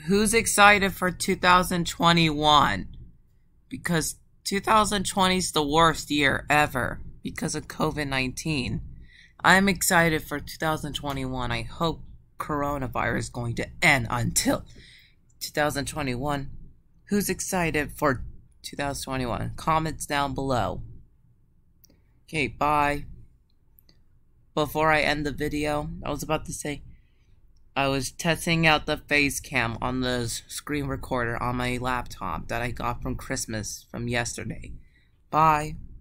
Who's excited for 2021? Because 2020 is the worst year ever because of COVID-19. I'm excited for 2021. I hope coronavirus is going to end until 2021. Who's excited for 2021? Comments down below. Okay, bye. Before I end the video, I was about to say, I was testing out the face cam on the screen recorder on my laptop that I got from Christmas from yesterday. Bye.